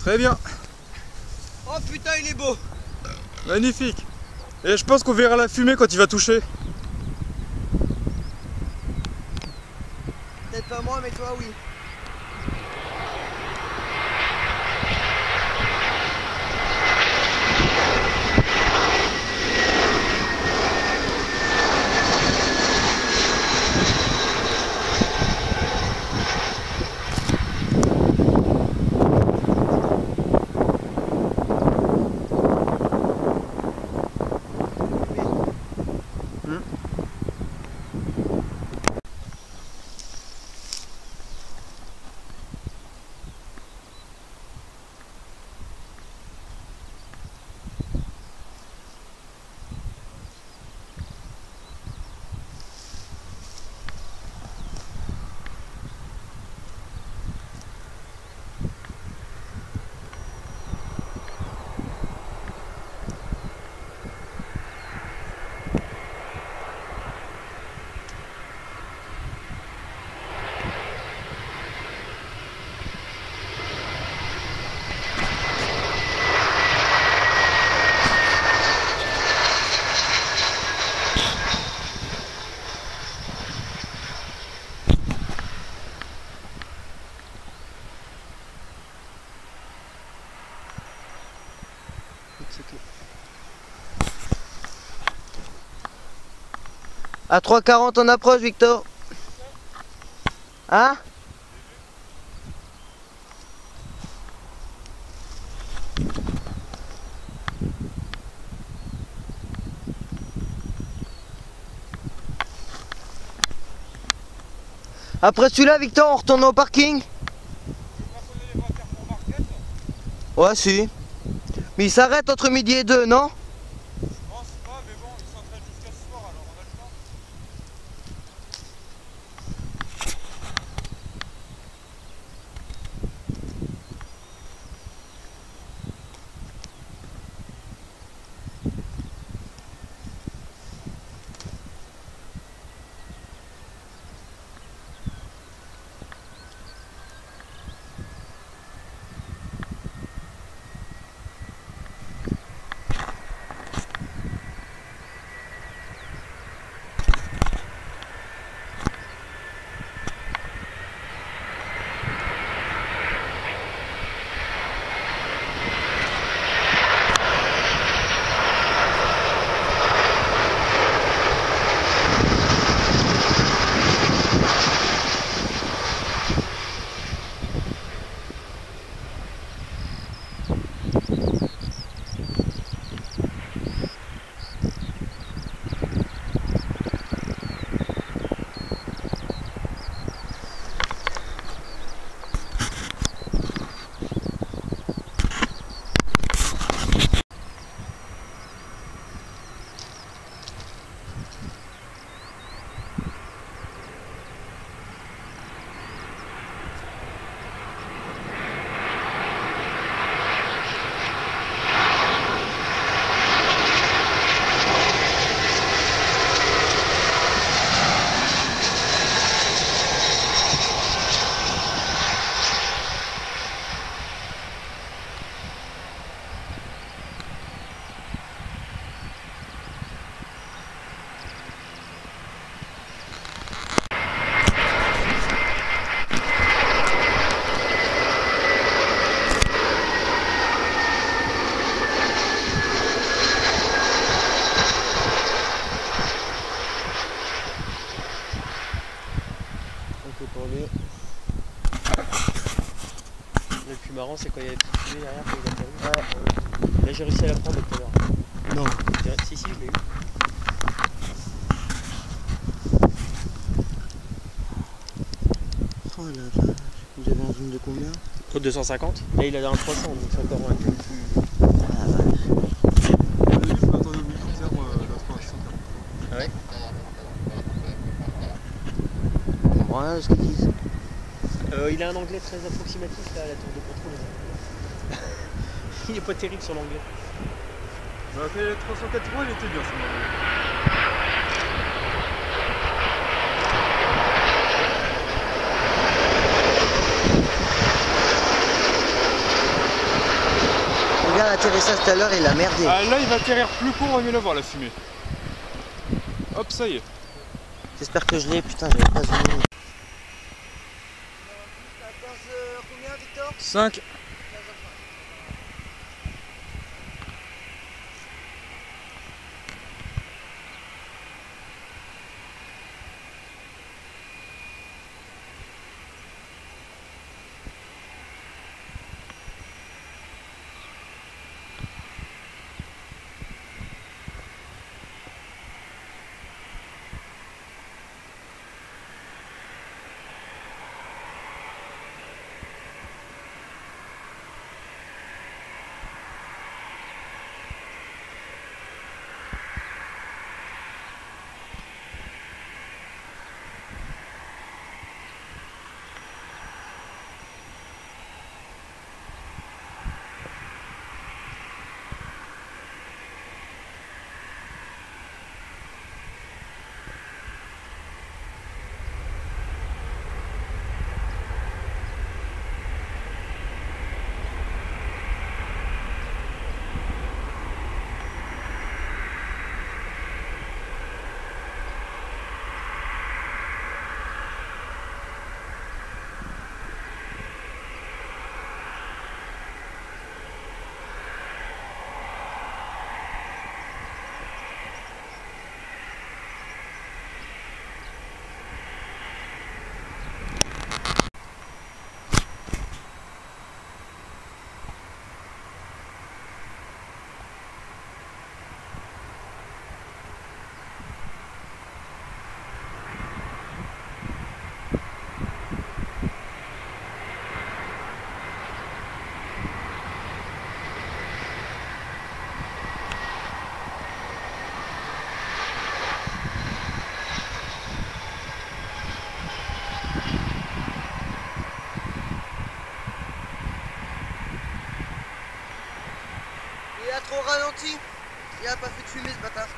Très bien. Oh putain, il est beau. Magnifique. Et je pense qu'on verra la fumée quand il va toucher. Peut-être pas moi, mais toi, oui. À 3h40 on approche, Victor. Hein? Après celui-là, Victor, on retourne au parking. Ouais, si. Mais il s'arrête entre midi et 2, non? Je pense pas, mais bon, il s'entraîne jusqu'à ce soir, alors on a le temps. Pour lui. Le plus marrant, c'est quand il y a des petites fumées derrière quand il a perdu. Ouais. Là, j'ai réussi à la prendre tout à l'heure. Non. Si, je l'ai eu. Oh là là. Vous avez un zoom de combien? 250. Là, il a un 300, donc c'est encore un peu plus. Ah ouais. Je m'attendais au militaire la 300. Ah ouais? Je comprends rien de ce qu'ils disent. Il a un anglais très approximatif là, à la tour de contrôle. Il est pas terrible sur l'anglais. Bah, fait 380, il était bien son anglais. d'atterrissage tout à l'heure, il a merdé. Ah, là, il va atterrir plus court, on va mieux la voir la fumée. Hop, ça y est. J'espère que je l'ai, putain, j'avais pas zoomé. Combien, Victor? 5. Il a trop ralenti. Il a pas fait de fumée ce bâtard.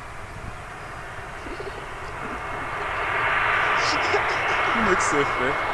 Le mec, c'est fait.